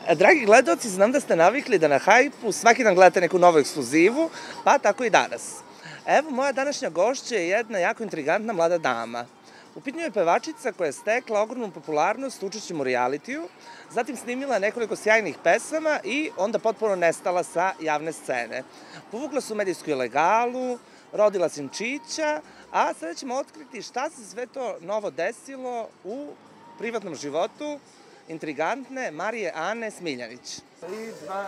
Dragi gledaoci, znam da ste navikli da na Hajpu svaki dan gledate neku novu ekskluzivu, pa tako i danas. Evo, moja današnja gošća je jedna jako intrigantna mlada dama. U pitanju je pevačica koja je stekla ogromnu popularnost učešćem u realitiju, zatim snimila nekoliko sjajnih pesama i onda potpuno nestala sa javne scene. Povukla se u medijsku ilegalu, rodila sinčića, a sada ćemo otkriti šta se sve to novo desilo u privatnom životu intrigantne Marije Ane Smiljanić. 3, 2,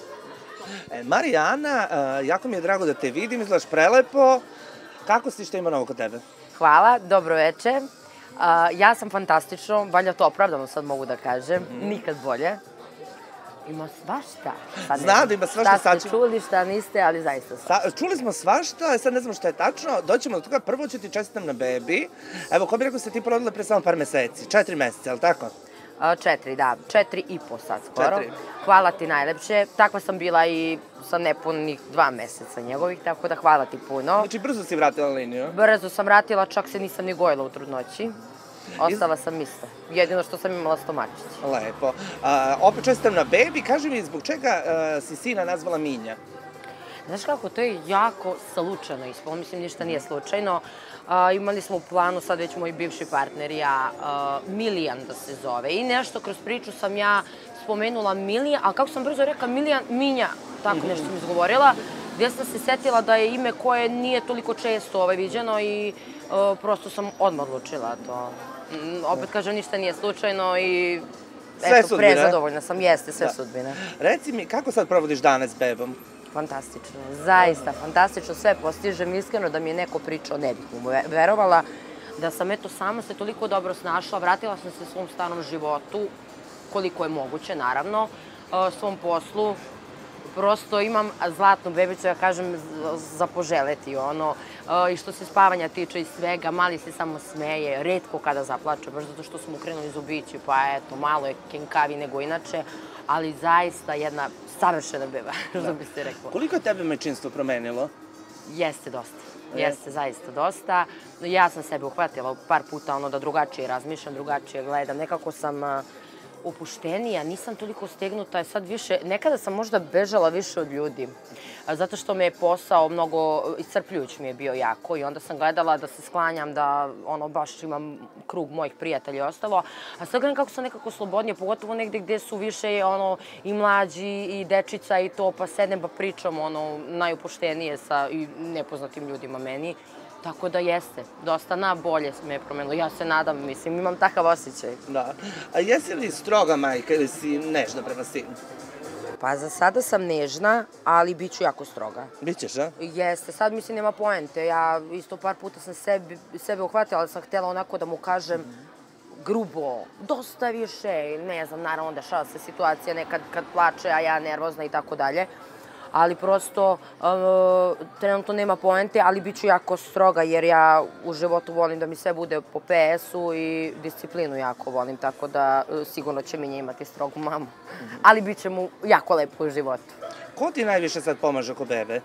1. Marija Ana, jako mi je drago da te vidim, izgledaš prelepo. Kako si, šta ima novo kod tebe? Hvala, dobro veče. Ja sam fantastično, valjda to opravdano sad mogu da kažem, nikad bolje. Ima svašta. Zna da ima svašta. Šta ste čuli, šta niste, ali zaista svašta. Čuli smo svašta, sad ne znamo šta je tačno. Doćemo do toga, prvo ću ti čestitam na bebi. Evo, ko bi rekao se ti porodila pre samo par meseci, 4 meseca, je li tako? 4, da, 4,5 sad skoro. 4. Hvala ti najlepše. Takva sam bila i sa nepunih 2 meseca njegovih, tako da hvala ti puno. Znači, brzo si vratila liniju? Brzo sam vratila, čak se nisam ni gojila u trudnoći. Ostala sam ista. Jedino što sam imala stomačić. Lepo. Opet čestitam na bebi. Kaži mi, zbog čega si sina nazvala Minja? Znaš kako, to je jako slučajno ispalo. Mislim, ništa nije slučajno. Imali smo u planu, sad već moj bivši partner i ja, Milijan da se zove. I nešto kroz priču sam ja spomenula Milijan, ali kako sam brzo rekla Milijan, Minja, tako nešto sam izgovorila, gdje sam se setila da je ime koje nije toliko često viđeno i prosto sam odmah odlučila to. Opet kažem, ništa nije slučajno i eto, prezadovoljna sam, jeste, sve sudbine. Reci mi, kako sad provodiš dane s bebom? Fantastično, zaista fantastično, sve postižem, iskreno da mi je neko pričao, ne bih mu verovala, da sam eto sama se toliko dobro snašla, vratila sam se svom starom životu, koliko je moguće naravno, svom poslu, prosto imam zlatnu bebicu, ja kažem, za poželeti ono, i što se spavanja tiče i svega, mali se samo smeje, retko kada zaplače, baš zato što smo krenuli zubići, pa eto, malo je kenkavi nego inače, ali zaista jedna savršena beba, što bi se rekla. Koliko je tebe majčinstvo promenilo? Jeste dosta. Jeste zaista dosta. Ja sam sebe uhvatila par puta ono da drugačije razmišljam, drugačije gledam. Nekako sam opuštenija, nisam toliko stegnuta, sad više, nekada sam možda bežala više od ljudi, zato što me je posao mnogo, iscrpljujuć mi je bio jako i onda sam gledala da se sklanjam, da ono baš imam krug mojih prijatelja i ostalo, a sad gledam kako sam nekako slobodnije, pogotovo negde gde su više ono i mlađi i dečica i to, pa sednem pa pričam ono najupuštenije sa i nepoznatim ljudima meni. Tako da jeste, dosta na bolje me je promenilo. Ja se nadam, mislim, imam takav osjećaj. Da. A jesi li stroga majka ili si nežna prema sinu? Pa za sada sam nežna, ali bit ću jako stroga. Bićeš, a? Jeste, sad mislim nema poente. Ja isto par puta sam sebe uhvatila, ali sam htjela onako da mu kažem grubo, dosta više, ne znam, naravno dešava se situacija nekad kad plače, a ja nervozna i tako dalje. Ali prosto trenutno nema poente, ali bit ću jako stroga jer ja u životu volim da mi sve bude po PS-u i disciplinu jako volim, tako da sigurno će Minja imati strogu mamu. Ali bit će mu jako lepo u životu. Ko ti najviše sad pomaže oko bebe?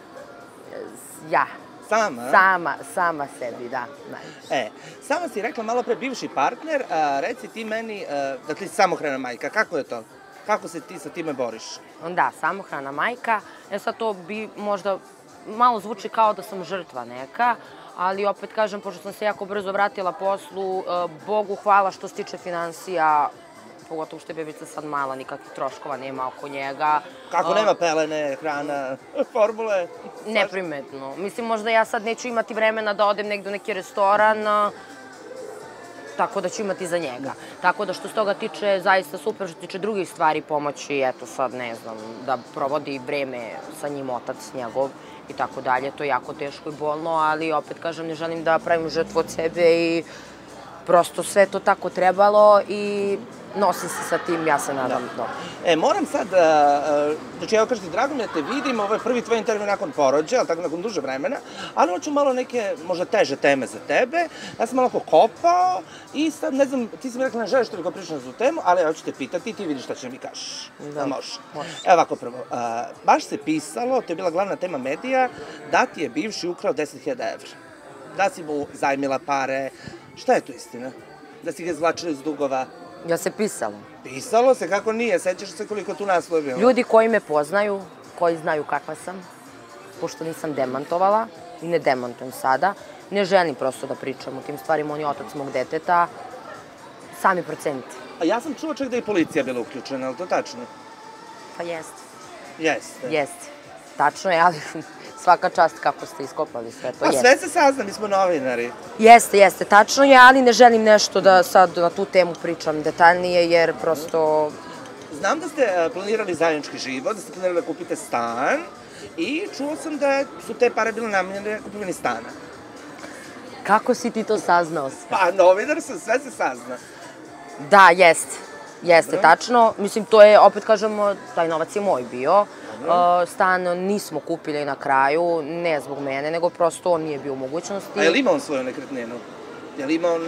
Ja. Sama? Sama sebi, da, najviše. Sama si rekla malo pre bivši partner, reci ti meni da ti si samohrana majka, kako je to? Kako se ti sa time boriš? Da, samohrana majka. Sad to bi možda malo zvuči kao da sam žrtva neka, ali opet kažem, pošto sam se jako brzo vratila poslu, Bogu hvala što se tiče finansija, pogotovo što je bebica sad mala, nikakvih troškova nema oko njega. Kako nema pelene, hrana, formule? Neprimetno. Mislim, možda ja sad neću imati vremena da odem negdje u neki restoran, tako da ću imati za njega. Tako da što se toga tiče, zaista super, što se tiče drugih stvari pomoći, eto sad ne znam, da provodi vreme sa njim otac njegov i tako dalje. To je jako teško i bolno, ali opet kažem, ne želim da pravim žrtvu od sebe i prosto sve to tako trebalo i nosim se sa tim, ja se nadam. Moram sad, znači evo kažete, drago mi da te vidim, ovo je prvi tvoj intervju nakon porođaja, ali tako nakon duže vremena, ali hoću malo neke možda teže teme za tebe. Ja sam malo pokopao i sad ne znam, ti si mi rekla ne želiš toliko pričati na tu temu, ali ja ću te pitati i ti vidiš šta će mi kažeš. Da, može. Evo ovako prvo, baš se pisalo, to je bila glavna tema medija, da ti je bivši ukrao 10.000 evra. Da si mu zajmila pare, šta je tu istina? Da si ga izvlačila iz dugova? Ja se pisalo. Pisalo se, kako nije, sećaš se koliko tu naslova je bilo? Ljudi koji me poznaju, koji znaju kakva sam, pošto nisam demantovala i ne demantujem sada, ne želim prosto da pričam o tim stvarima, on je otac mog deteta, sami procenite. A ja sam čuo čak da je policija bila uključena, je li to tačno? Pa jeste. Jeste. Jeste. Tačno je, ali svaka čast kako ste iskopali sve to. Pa sve se sazna, mi smo novinari. Jeste, tačno je, ali ne želim nešto da sad na tu temu pričam detaljnije, jer prosto... Znam da ste planirali zajednički život, da ste planirali da kupite stan i čuo sam da su te pare bile namenjene na kupovini stana. Kako si ti to saznao sve? Pa, novinar sam, sve se sazna. Da, jeste, tačno. Mislim, to je, opet kažemo, taj novac je moj bio. Stan nismo kupili na kraju, ne zbog mene, nego prosto on nije bio u mogućnosti. A je li imao on svoju nekretninu? Je li imao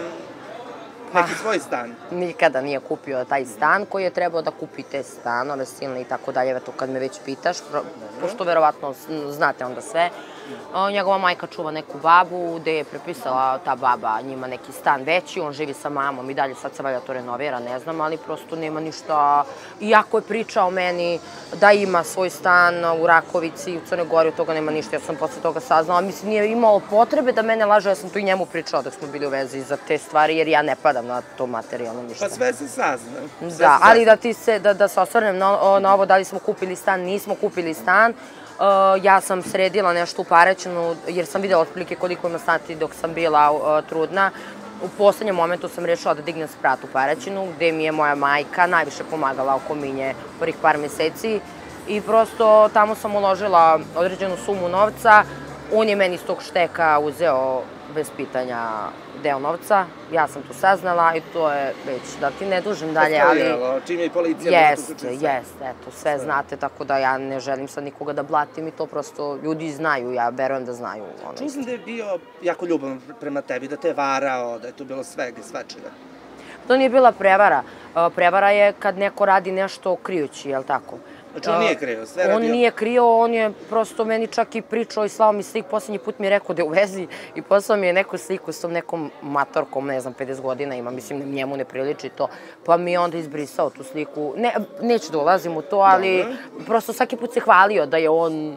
neki svoj stan? Nikada nije kupio taj stan koji je trebao da kupi te stanove silne i tako dalje, to kad me već pitaš, pošto verovatno znate onda sve. Njegova majka čuva neku babu, gde je prepisala ta baba njima neki stan veći, on živi sa mamom i dalje, sad se valjda to renovira, ne znam, ali prosto nema ništa. Iako je pričao meni da ima svoj stan u Rakovici i u Crnoj Gori, od toga nema ništa, ja sam posle toga saznala. Mislim, nije imao potrebe da mene laže, ja sam tu i njemu pričala dok smo bili u vezi za te stvari, jer ja ne padam na to materijalno ništa. Pa sve se sazna. Da, ali da se osvrnem na ovo, da li smo kupili stan, nismo kupili stan. Ja sam sredila nešto u Paraćinu, jer sam videla otprilike koliko ima sati dok sam bila trudna. U poslednjem momentu sam rešila da dignem sprat u Paraćinu, gde mi je moja majka najviše pomagala oko minje prvih par meseci. I prosto tamo sam uložila određenu sumu novca. On je meni iz tog šteka uzeo bez pitanja deo novca. Ja sam to saznala i to je već, da ti ne dužim dalje, ali... Čim je i policija... Jeste, eto, sve znate, tako da ja ne želim sad nikoga da blatim i to prosto ljudi znaju, ja verujem da znaju. Čuo sam da je bio jako ljubavan prema tebi, da te je varao, da je tu bilo svega i svačega. To nije bila prevara. Prevara je kad neko radi nešto krijući, jel tako? Znači on nije krio, sve radio? On nije krio, on je prosto meni čak i pričao i slao mi slik. Poslednji put mi je rekao da je u vezi i poslao mi je neku sliku s tom nekom matorkom, ne znam, 50 godina ima, mislim, njemu ne priliči to. Pa mi je onda izbrisao tu sliku. Neću da ulazim u to, ali prosto svaki put se hvalio da je on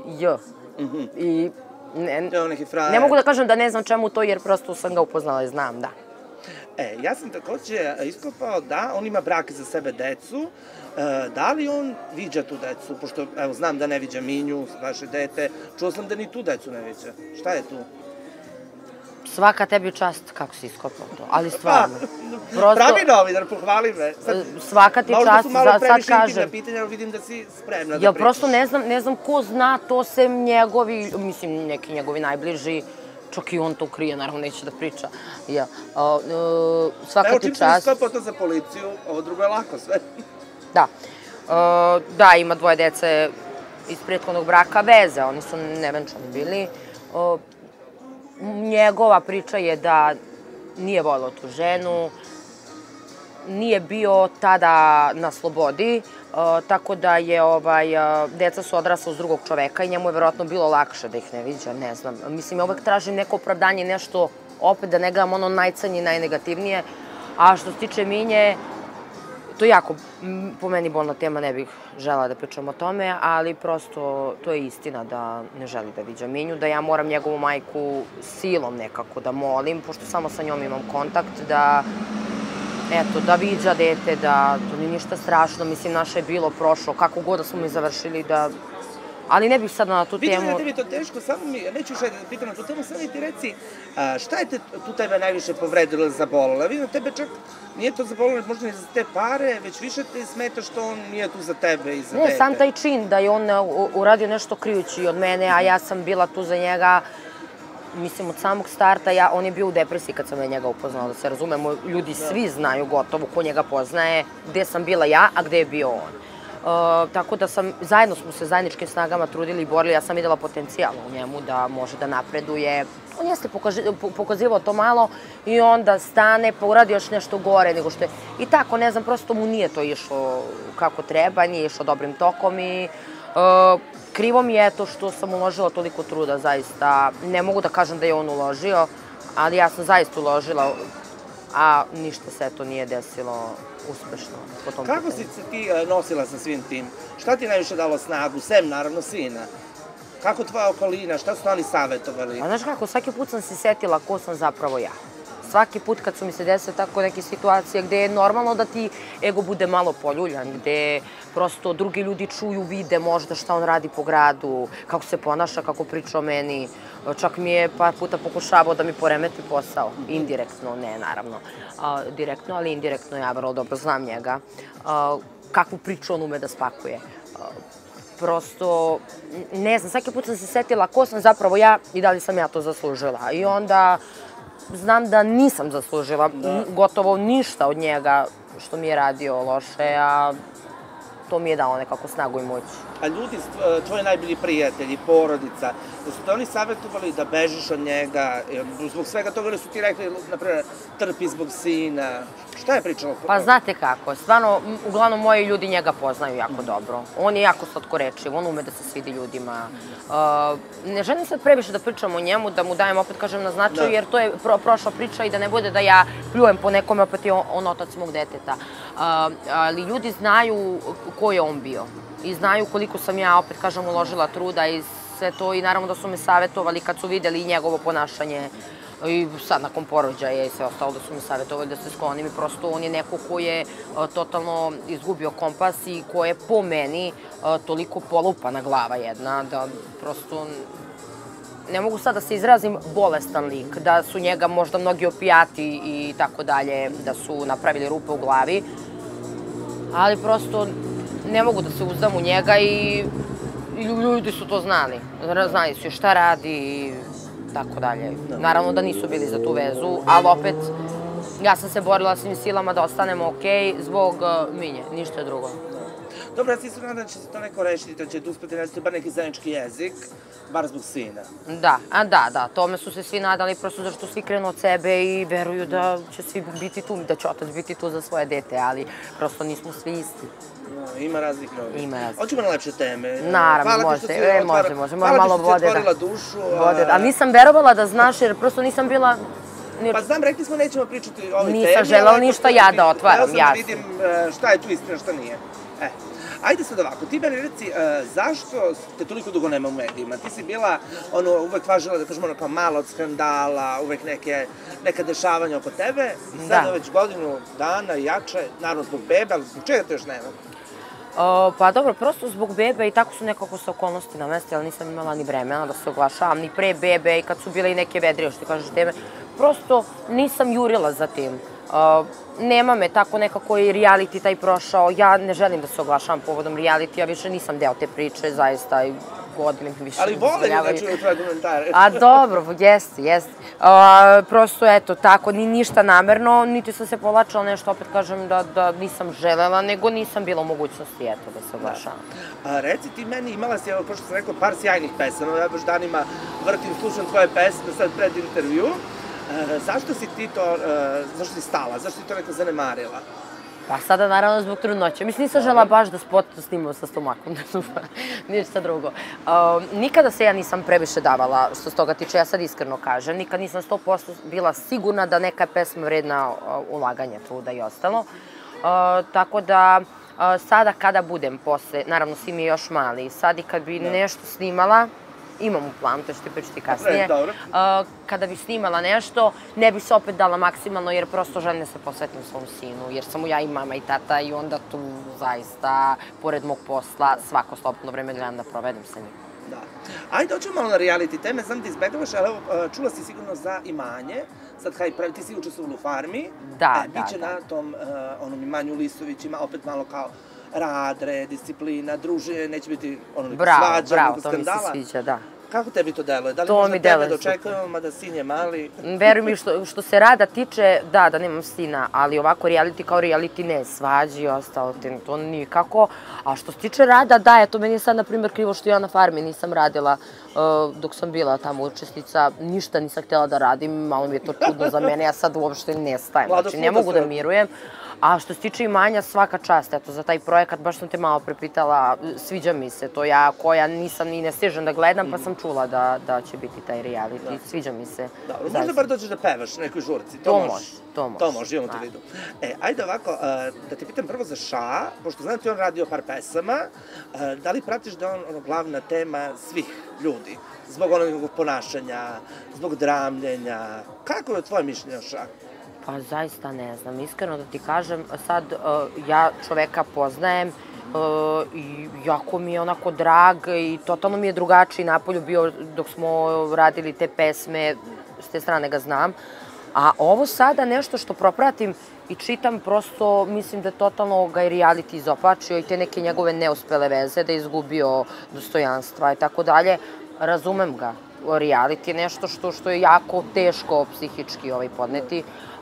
I ne mogu da kažem da ne znam čemu to, jer prosto sam ga upoznala i znam, da. Ja sam takođe iskopao da on ima brak za sebe decu. Da li on viđa tu decu? Pošto, evo, znam da ne viđa Minju, vaše dete. Čuo sam da ni tu decu ne viđa. Šta je tu? Svaka tebi čast kako si iskopao to, ali stvarno. Pravi novinar, pohvali me. Svaka ti čast, sad kažem. Možda su malo previše intimna pitanja, ali vidim da si spremna da pričaš. Ja prosto ne znam ko zna, to sem njegovi, mislim, neki njegovi najbliži, čak i on to krije, naravno neće da priča. Svaka ti čast. Evo, čim sam iskopao to za policiju, ovo drugo je lako sve. Da. Da, ima dvoje dece iz prethodnog braka, veze, oni su nevenčani bili. Njegova priča je da nije volao tu ženu, nije bio tada na slobodi, tako da je, deca su odrasla uz drugog čoveka i njemu je verovatno bilo lakše da ih ne viđa, ne znam. Mislim, ja uvek tražim neko opravdanje, nešto, opet da ne gledam ono najcrnje i najnegativnije, a što se tiče Minje, to je jako, po meni, bolna tema, ne bih žela da pričam o tome, ali prosto to je istina da ne želi da viđa Minju, da ja moram njegovu majku silom nekako da molim, pošto samo sa njom imam kontakt, da, eto, da viđa dete, da to nije ništa strašno, mislim, naše je bilo prošlo, kako god da smo mi završili, da... Ali ne bih sad na tu temu... Vidim da je tebi to teško, samo mi, neću još da pitam na tu temu, samo mi ti reci, šta je tu tebe najviše povredilo ili zabolilo? Vidim da tebe čak nije to zabolilo možda ni za te pare, već više te smeta što on nije tu za tebe i za dete. Ne, sam taj čin da je on uradio nešto krijući od mene, a ja sam bila tu za njega, mislim, od samog starta, on je bio u depresiji kad sam njega upoznala, da se razumemo, ljudi svi znaju gotovo ko njega poznaje, gde sam bila ja, a gde je bio on. Tako da zajedno smo se zajedničkim snagama trudili i borili, ja sam videla potencijal u njemu da može da napreduje. On jeste pokazivao to malo i onda stane pa uradi još nešto gore nego što je. I tako, ne znam, prosto mu nije to išlo kako treba, nije išlo dobrim tokom i krivo mi je to što sam uložila toliko truda, zaista. Ne mogu da kažem da je on uložio, ali ja sam zaista uložila a ništa se to nije desilo uspešno po tom pitanju. Kako si se ti nosila sa svim tim? Šta ti najviše dalo snagu, sem naravno sina? Kako tvoja okolina, šta su oni savjetovali? A znaš kako, svaki put sam se setila ko sam zapravo ja. Svaki put kad su mi se desile tako neke situacije gde je normalno da ti ego bude malo poljuljan, gde prosto drugi ljudi čuju, vide možda šta on radi po gradu, kako se ponaša, kako priča o meni. Čak mi je par puta pokušavao da mi poremeti posao. Indirektno, ne naravno. Direktno, ali indirektno ja vrlo dobro znam njega. Kakvu priču on ume da spakuje. Prosto, ne znam, svaki put sam se setila ko sam zapravo ja i da li sam ja to zaslužila. I onda znam da nisam zaslužila gotovo ništa od njega što mi je radio loše, a to mi je dao nekako snagu i moć. A ljudi, tvoji najbolji prijatelji, porodica, da su te oni savjetovali da bežiš od njega, zbog svega toga li su ti rekli, naprimjer, trpi zbog sina, šta je pričalo? Pa znate kako, stvarno, uglavnom moji ljudi njega poznaju jako dobro. On je jako slatkorečiv, on ume da se svidi ljudima. Ne želim sad previše da pričam o njemu, da mu dajem, opet kažem, na značaju, jer to je prošla priča i da ne bude da ja pljujem po nekome, opet je on otac mog deteta. Ali ljudi znaju ko je on bio i znaju koliko sam ja, opet kažem, uložila truda i sve to i naravno da su me savjetovali kad su videli njegovo ponašanje i sad nakon porođaja i sve ostalo da su me savjetovali da se sklonim i prosto on je neko ko je totalno izgubio kompas i ko je po meni toliko polupana glava jedna da prosto ne mogu sad da se izrazim bolestan lik, da su njega možda mnogi opijati i tako dalje, da su napravili rupe u glavi, ali prosto ne mogu da se uzdam u njega i ljudi su to znali. Znali su šta radi i tako dalje. Naravno da nisu bili za tu vezu, ali opet ja sam se borila svim silama da ostanemo okej zbog Minje, ništa drugo. Dobro, ja se isto nadam da će se to neko rešiti, da ćete uspeti naći bar neki zajednički jezik, bar zbog sina. Da, tome su se svi nadali, prosto zašto svi krenu od sebe i veruju da će svi biti tu, da će otac biti tu za svoje dete, ali prosto nismo svi isti. Ima raznih ljudi. Ima raznih. Hoćemo na lepše teme. Naravno, može, malo vode, otvorila dušu. A nisam verovala da znaš, jer prosto nisam bila... Pa znam, rekli smo nećemo pričati o ovoj temi. Nisam želela ništa ja da otvaram, jasno. Ja sam da vidim šta je tu istina, šta nije. Ajde sad ovako, ti meni reci, zašto te toliko dugo nema u medijima? Ti si bila, uvek važila, da kažemo, kao malo od skandala, uvek neka dešavanja oko tebe. Sada već godinu dana jače, naravno zbog bebe, ali zbog čega te još nema? Pa dobro, prosto zbog bebe i tako su nekako se okolnosti namestile, ali nisam imala ni vremena da se oglašavam, ni pre bebe i kad su bile i neke vedrije, što kažeš teme. Prosto nisam jurila za tim. Nema me tako nekako i reality taj prošao. Ja ne želim da se oglašavam povodom reality, ja više nisam deo te priče, zaista i godine više. Ali vole da čuju tvoje komentare. A dobro, jeste. Prosto eto tako, ni ništa namerno, niti sam se povlačila nešto, opet kažem da nisam želela, nego nisam bila u mogućnosti eto da se oglašavam. Reci ti meni, imala si, evo, kao što sam rekla, par sjajnih pesama, ja baš danima vrtim, slušam tvoje pesme sad pred intervju. Zašto si ti to, zašto si stala, zašto si to neka zanemarila? Pa sada naravno zbog trudnoće. Mislim, nisam žela baš da spot snimam sa stomakom, ništa drugo. Nikada se ja nisam previše davala što s toga tiče, ja sad iskreno kažem. Nikad nisam 100% bila sigurna da neka pesma vredna ulaganja truda i ostalo. Tako da sada kada budem posle, naravno svi mi je još mali, sad i kad bi nešto snimala, imam u planu, to ću ti pričati kasnije. Kada bih snimala nešto, ne bih se opet dala maksimalno, jer prosto želim da se posvetim svom sinu, jer sam mu ja i mama i tata i onda tu zaista, pored mog posla, svako slobodno vreme gledam da provedem sa njim. Da. Ajde, hoćemo malo na reality teme, znam da izbegavaš, ali evo, čula si sigurno za imanje, sad ti si učestvovala u Farmi, biće na tom onom imanju Lisovićima, opet malo kao rad, disciplina, druženje, neće biti svađa, skandala. To mi se sviđa, da. Kako tebi to deluje? Da li možda tebe dočekujemo, mada sin je mali? Veruj mi, što se rada tiče, da nemam sina, ali ovako reality kao reality ne, svađi i ostalo, to nikako. A što se tiče rada, da, eto, meni je sad, na primjer, krivo što ja na Farmi nisam radila dok sam bila tamo učesnica, ništa nisam htjela da radim, malo mi je to čudno za mene, ja sad uopšte nestajem, znači ne mogu da mirujem. A što se tiče imanja, svaka čast, eto, za taj projekat, baš sam te malo prepitala, sviđa mi se to, ja koja nisam ni ne stižem da gledam, pa sam čula da će biti taj reality, sviđa mi se. Dobro, možda bar dođeš da pevaš u nekoj žurci, to može. To može, imamo te vidu. Ajde ovako, da te pitam prvo za Ša, pošto znam ti on radio par pesama, da li pratiš da je on glavna tema svih ljudi? Zbog onog ponašanja, zbog dramljenja, kako je tvoje mišljenje o Ša? Pa zaista ne znam, iskreno da ti kažem, sad ja čoveka poznajem i jako mi je onako drag i totalno mi je drugačiji napolju bio dok smo radili te pesme, s te strane ga znam. A ovo sada nešto što propratim i čitam, prosto mislim da je totalno ga i reality izopačio i te neke njegove neuspele veze, da je izgubio dostojanstva i tako dalje. Razumem ga. Reality je nešto što je jako teško psihički podneti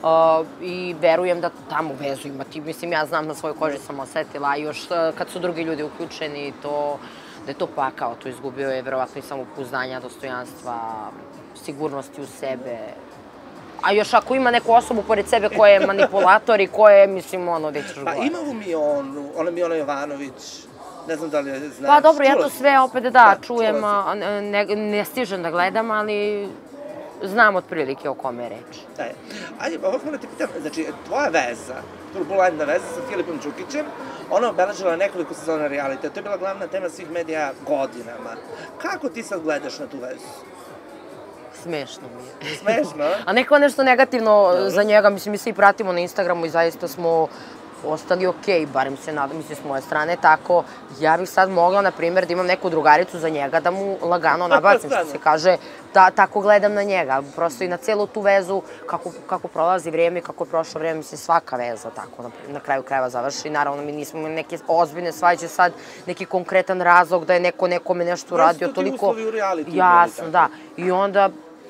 i verujem da tamo vezu imati. Mislim, ja znam na svojoj koži sam osetila, a još kad su drugi ljudi uključeni, da je to pakao, to izgubio je verovatno i samopouzdanja, dostojanstva, sigurnosti u sebe. A još ako ima neku osobu pored sebe koja je manipulator i koja je, mislim, gde ćeš gore. Pa ima u Mionu, ona Miona Jovanović, ne znam da li je znaš. Pa dobro, ja to sve opet da čujem, ne stižem da gledam, ali znam otprilike o kome je reč. Ajde, ovako da te pitam, znači, tvoja veza, turbulentna veza sa Filipom Đukićem, ona obeležila nekoliko sezona realita, to je bila glavna tema svih medija godinama. Kako ti sad gledaš na tu vezu? Smešno mi je. Smešno? A neko nešto negativno za njega, mislim, mi se i pratimo na Instagramu i zaista smo ostali okej, barem se nadam, mislim, s moje strane, tako, ja bih sad mogla, na primjer, da imam neku drugaricu za njega, da mu lagano nabacim, što se kaže, tako gledam na njega, prosto i na celu tu vezu, kako prolazi vrijeme i kako je prošlo vrijeme, mislim, svaka veza, tako, na kraju krajeva završi, naravno, mi nismo imali neke ozbiljne svađe, sad neki konkretan razlog da je neko nekome nešto uradio, toliko... Prosto ti uslovi u reality. Jasno, da, i onda...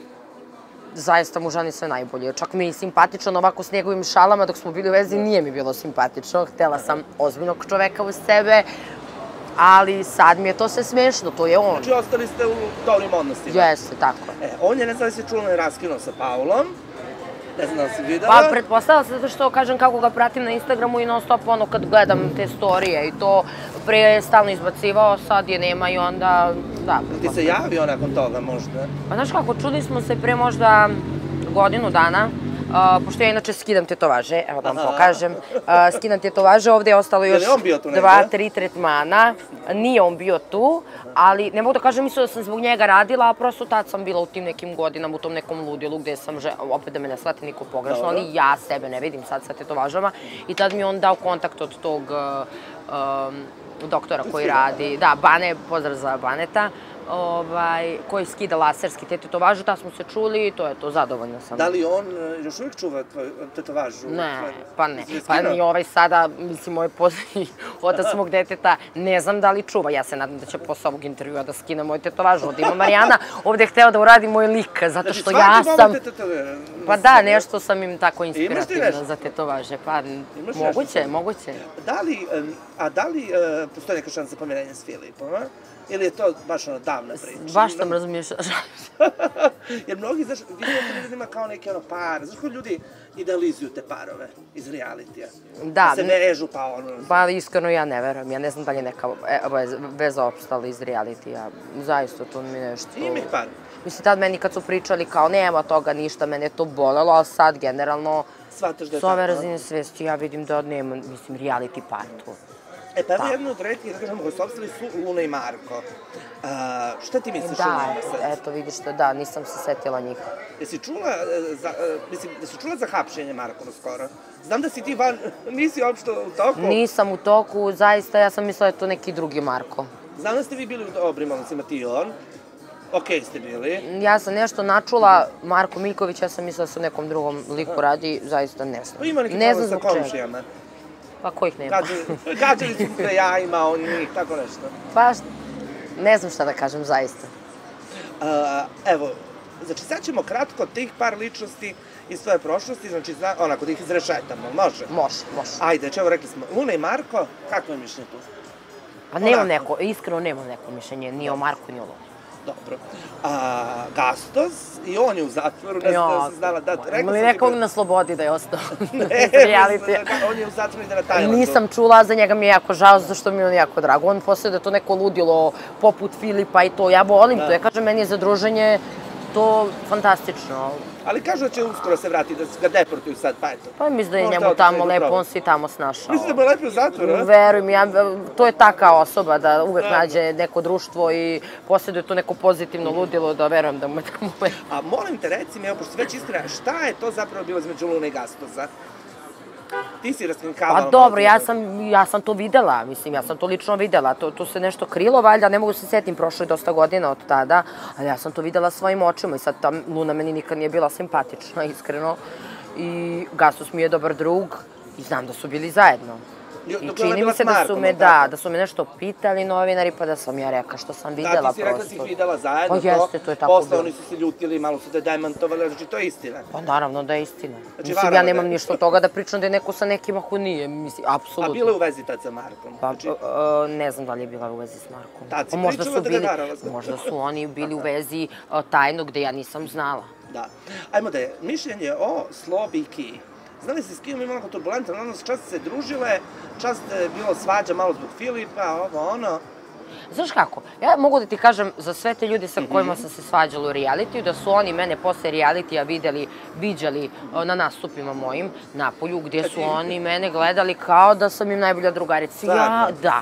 Zaista mu želim sve najbolje. Čak mi je simpatičan ovako s njegovim šalama dok smo bili u vezi, nije mi bilo simpatično. Htela sam ozbiljnog čoveka uz sebe, ali sad mi je to sve smešno, to je on. Znači, ostali ste u dobrim odnosima? Jeste, tako. On je, ne znam da si čula, raskinuo sa Paulom. Ne znam da li si videla. Pa, pretpostavila se zato što, kažem, kako ga pratim na Instagramu i non stop kad gledam te storije i to pre je stalno izbacivao, sad je nema i onda, da. Ti se javio nakon toga možda? Pa, znaš kako, čuli smo se pre možda godinu dana, pošto ja inače skidam tetovaže, evo da vam pokažem, skidam tetovaže, ovde je ostalo još 2-3 tretmana, nije on bio tu, ali ne mogu da kažem, mislila da sam zbog njega radila, a prosto tad sam bila u tim nekim godinama, u tom nekom ludilu gde sam, opet da me ne shvati niko pogrešno, ali ja sebe ne vidim sad sa tetovažama i tad mi je on dao kontakt od tog doktora koji radi, da, Bane, pozdrav za Baneta, koji skida laserski te tetovaže, tad smo se čuli i to je to, zadovoljna sam. Da li on još uvijek čuva tvoju tetovažu? Ne, pa ne. Pa ni ovaj sada, mislim, moj posljednji otac mog deteta, ne znam da li čuva. Ja se nadam da će posle ovog intervjua da skine moju tetovažu. Ovdje ima Marijana, ovdje je htela da uradi moj lik, zato što ja sam... Pa da, nešto sam im tako inspirativna za tetovaže. Pa moguće. Da li postoji neka šansa pomirenja s Filipom, a? Ili je to baš ono davna priča? Baš sam razmišljala. Jer mnogi, znaš, vidimo kao neki par, znaš kako ljudi idealizuju te parove iz realitija? Da. Se vežu pa ono... Pa iskreno ja ne verujem, ja ne znam da li je neka veza opstala iz realitija. Zaista to mi je nešto... Ima ih par. Mislim, tad meni kad su pričali kao nema toga ništa, mene je to bolelo, a sad generalno... Shvataš da je tako? S ove razine svesti ja vidim da nema, mislim, reality par tu. Pa evo jedno od retkih, da kažemo, koji su opstali su Luna i Marko. Šta ti misliš o njima sad? Da, eto vidiš što da, nisam se setila njih. Jesi čula za hapšenje Markova skoro? Znam da si ti van, nisi uopšte u toku? Nisam u toku, zaista, ja sam mislila da je to neki drugi Marko. Znam da ste vi bili u dobrim odnosima, ti i on. Okej ste bili. Ja sam nešto načula, Marko Miljković, ja sam mislila da se u nekom drugom liku radi, zaista ne znam. Pa ima neki problem sa komšijama. Pa kojih nema? Gađali su se jajima, on njih, tako nešto. Pa, ne znam šta da kažem, zaista. Evo, znači sad ćemo kratko tih par ličnosti iz svoje prošlosti, znači onako da ih izrešetamo, može? Može. Ajde, evo rekli smo, Luna i Marko, kako je mišljenje tu? Pa nemam neko, iskreno nemam neko mišljenje, ni o Marku, ni o Luni. Dobro. A Gastos, i on je u zatvoru, ne znam da se znala da... Ima li nekog na slobodi da je ostao? On je u zatvoru ide na Tajlandu. Nisam čula, za njega mi je jako žao, zašto mi je on jako drago. On posjeduje to neko ludilo, poput Filipa i to. Ja volim to, ja kažem, meni je za druženje to fantastično. Ali kažu da će uskoro se vrati, da ga deportuju sad, pa eto. Pa mislim da je njemu tamo lepo, on si tamo snašao. Mislim da mu je lepo u zatvoru, a? Veruj mi, to je taka osoba da uvek nađe neko društvo i posjeduje to neko pozitivno ludilo, da verujem da mu je tamo lepo. A molim te, reci mi, evo, pošto si već iskrena, šta je to zapravo bilo između Lune i Gastosa? Ti si raskrinkavala. Pa dobro, ja sam to videla, mislim, ja sam to lično videla, to se nešto krilo, valjda, ne mogu se setim, prošlo je dosta godina od tada, ali ja sam to videla svojim očima i sad ta Luna meni nikad nije bila simpatična, iskreno, i Gastos mi je dobar drug i znam da su bili zajedno. I čini mi se da su me nešto pitali novinari, pa da sam ja rekla što sam videla prosto. Da, ti si rekla da si ih videla zajedno, pa jeste, to je tako bilo. Posle oni su se ljutili, malo su te demantovali, znači to je istina. Pa naravno da je istina. Mislim, ja nemam ništa od toga da pričam da je neko sa nekim, ako nije, mislim, apsolutno. A bila je u vezi tad sa Markom? Pa, ne znam da li je bila u vezi s Markom. Tad si pričala da ga naravno. Možda su oni bili u vezi tajno gde ja nisam znala. Da. Ajmo da je mišljenje o Slobi i Kiji. Znali ste s Kijom imala kao turbulentan odnos, čas se družile, čas je bilo svađa malo zbog Filipa, ovo ono. Znaš kako, ja mogu da ti kažem za sve te ljudi sa kojima sam se svađala u realitiju, da su oni mene posle realitija viđali na nastupima mojim, Napolju, gdje su oni mene gledali kao da sam im najbolja drugarica. Ja, da.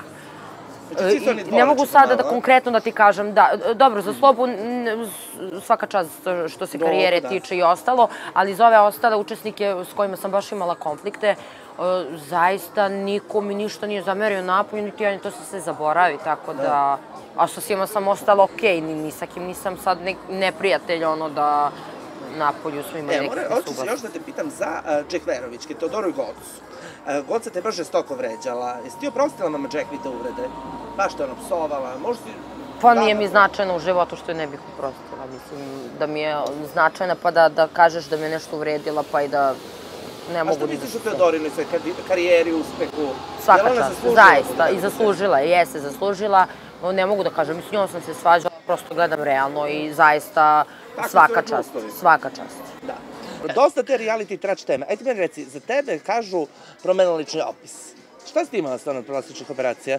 Ne mogu sada da konkretno da ti kažem, da, dobro, za Slobu svaka čast što se karijere tiče i ostalo, ali za ove ostale učesnike s kojima sam baš imala konflikte, zaista niko mi ništa nije zamerio Napolju, niti ja to se sve zaboravi, tako da, a sa svima sam ostala okej, ni sa kim nisam sad neprijatelj, ono da Napolju smo imali nekakve suglase. Hoću se još da te pitam za Džekverovićke, Teodoru i Gocu. Goca te baš žestoko vređala. Jesi ti oprostila mama Džekvi te uvrede? Baš te ono psovala, možda si... Pa nije mi značajno u životu što je ne bih oprostila. Mislim da mi je značajna pa da kažeš da me nešto uvredila pa i da ne mogu... A što misliš o Teodorinoj svoj karijeri, uspehu? Svaka čast, zaista. I zaslužila je, jeste zaslužila. Ne mogu da kažem, s njom sam se svađala, prosto gledam realno i zaista svaka čast. Svaka čast. Da. Dosta te reality trač teme. Ajde meni reci, za tebe kažu promenila lični opis. Šta si ti imala stvarno od plastičnih operacija?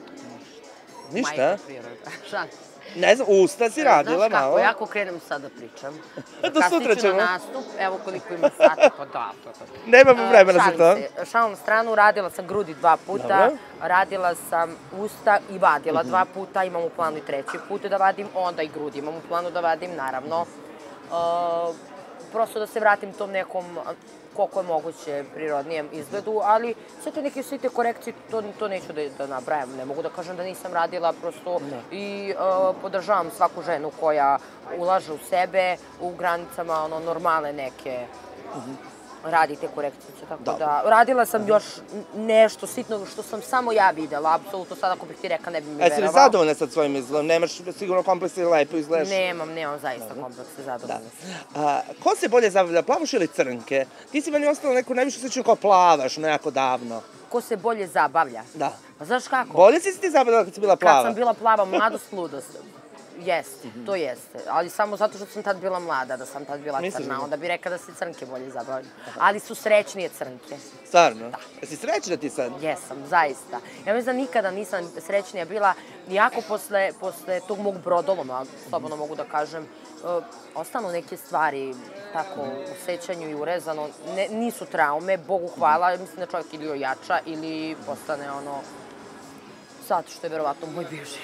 Ništa? Majka priroda. Šan. Ne znam, usta si radila malo. Znaš kako, ja ako krenem sad da pričam. Do sutra ćemo. Kasnije ću na nastup, evo koliko ima sati, pa da. Nemamo vremena za to. Šalim na stranu, radila sam grudi 2 puta, radila sam usta i vadila 2 puta, imam u planu i 3. put da vadim, onda i grudi imam u planu da vadim, naravno. Prosto da se vratim tom nekom, koliko je moguće, prirodnijem izgledu, ali sve te neke site korekcije, to neću da nabrajam, ne mogu da kažem da nisam radila, prosto i podržavam svaku ženu koja ulaže u sebe, u granicama normale neke, radi te korekcije, tako da, radila sam još nešto sitno što sam samo ja videla, apsolutno sad ako bih ti rekla ne bi mi verovao. Jesi li zadovoljna sad svojim izgledom? Nemaš sigurno komplekse ili lepo izgledaš? Nemam zaista komplekse, zadovoljna sam. Ko se bolje zabavlja, plavaš ili crnke? Ti si meni ostala neko najviše sećam kao plavaš, jako davno. Ko se bolje zabavlja? Da. Pa znaš kako? Bolje si ti zabavljala kad si bila plava? Kad sam bila plava, mladost, ludost. Jeste, to jeste. Ali samo zato što sam tad bila mlada, da sam tad bila crna. Onda bi rekla da se crnke bolje zabavljaju. Ali su srećnije crnke. Stvarno? Da. Jesi srećna ti sad? Jesam, zaista. Ja mislim da nikada nisam srećnija bila, iako posle tog mog brodoloma, slobodno mogu da kažem, ostanu neke stvari tako u sećanju i urezano. Nisu traume, Bogu hvala, mislim da čovjek ili ojača ili postane ono, sad što je verovatno moj bivši.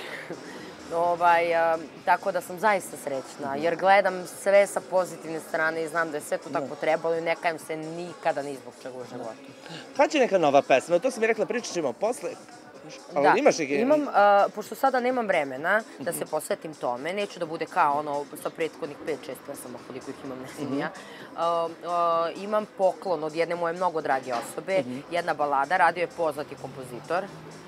Tako da sam zaista srećna, jer gledam sve sa pozitivne strane i znam da je sve to tako trebalo i ne kajem se nikada ni zbog čega u životu. Kad će neka nova pesma? To si mi rekla, pričat ćemo posle. Da, imam, pošto sada nemam vremena da se posvetim tome, neću da bude kao ono sa prethodnih 5-6 pesama, koliko ih imam, ne znam ja. Imam poklon od jedne moje mnogo drage osobe, jedna balada, radio je poznati kompozitor.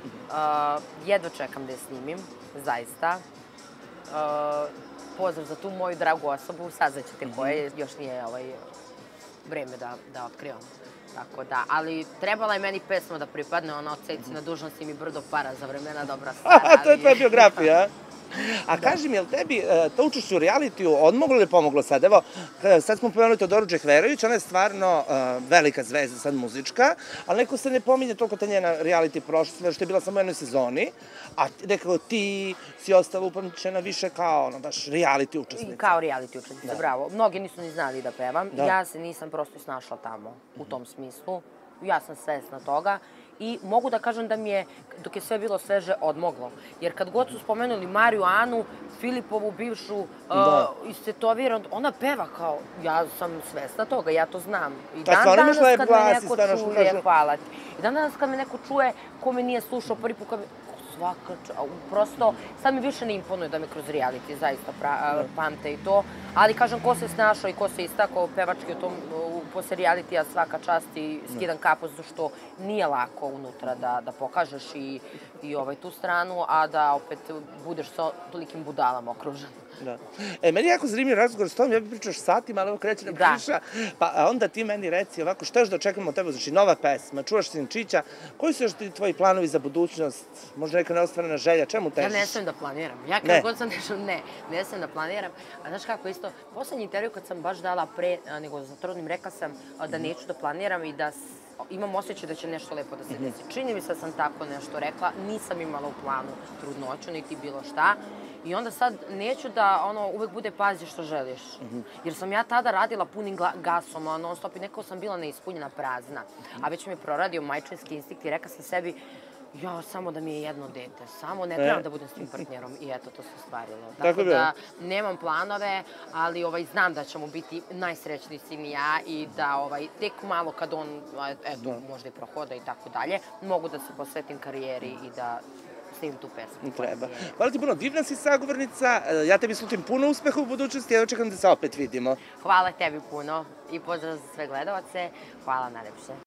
Jedva čekam da je snimim, zaista. Pozdrav za tu moju dragu osobu, saznaćete koje, još nije vreme da otkrivam. Tako da, ali trebala je meni pesma da pripadne, ona od Ceci na dužnosti mi brdo para za vremena dobra stara. To je tvoja biografija? A kaži mi, je li tebi to učešće u realitiju odmoglo ili pomoglo sad? Evo, sad smo pomenuli Teodoru Džehverović, ona je stvarno velika zvezda, sad muzička, ali neko se ne pominje toliko ta njena reality prošlost, što je bila samo u jednoj sezoni, a nekako ti si ostala upamćena više kao baš reality učesnica. Kao reality učesnica, bravo. Mnogi nisu ni znali da pevam. Ja se nisam prosto snašla tamo, u tom smislu. Ja sam svesna toga. I mogu da kažem da mi je, dok je sve bilo sveže, odmoglo. Jer kad god su spomenuli Mariju Anu, Filipovu bivšu, istetoviranu, ona peva kao, ja sam svesna toga, ja to znam. I dan danas kad me neko čuje, hvala ti. I dan danas kad me neko čuje, ko me nije slušao prvi put, svaka prosto, sad mi više ne imponuje da me kroz reality zaista pamte i to, ali kažem, ko se snašao i ko se istakao pevački u tom, posle realitija svaka čast i skidam kapu, zato što nije lako unutra da pokažeš i tu stranu, a da opet budeš sa tolikim budalama okružen. Da. Meni je jako zanimljiv razgovor s tom, ja bi pričaš satima, ali ovo kreće nam priča, pa onda ti meni reci ovako, šta još da očekujemo od tebe, znači nova pesma, čuvaš Sinčića, koji su još ti tvoji planovi za budućnost, možda neka neostvarena želja, čemu težiš? Ja ne smijem da planiram, ja kada god sam nešto, ne smijem da planiram, a znaš kako isto, poslednji intervju kad sam baš dala pre, nego za trudnim, rekla sam da neću da planiram i da imam osjećaj da će nešto lepo da se desi. Čini mi se da sam tako nešto rekla, nisam imala u planu trudnoću, niti bilo šta. I onda sad neću da uvek bude pazi što želiš. Jer sam ja tada radila punim gasom, non stop i nekako sam bila neispunjena, prazna. A već mi je proradio majčinski instinkt i rekla sam sebi, ja, samo da mi je jedno dete, samo ne trebam da budem s tim partnerom i eto, to se ostvarilo. Tako da nemam planove, ali znam da ćemo biti najsrećniji sin i ja i da tek malo kad on, eto, možda i prohoda i tako dalje, mogu da se posvetim karijeri i da snimim tu pesmu. Treba. Hvala ti puno, divna si sagovornica, ja tebi slutim puno uspeha u budućnosti, ja očekam da se opet vidimo. Hvala tebi puno i pozdrav za sve gledalce, hvala najlepše.